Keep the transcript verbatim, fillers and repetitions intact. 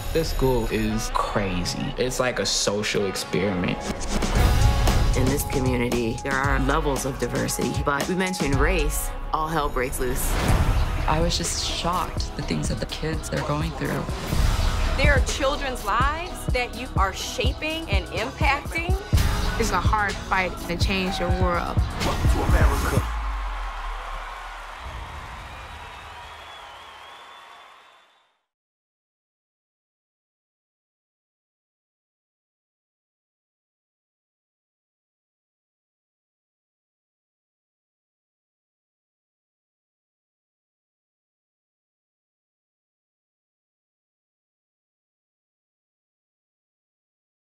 This school is crazy. It's like a social experiment. In this community, there are levels of diversity, but we mention race, all hell breaks loose. I was just shocked, the things that the kids are going through. There are children's lives that you are shaping and impacting. It's a hard fight to change your world. Welcome to America.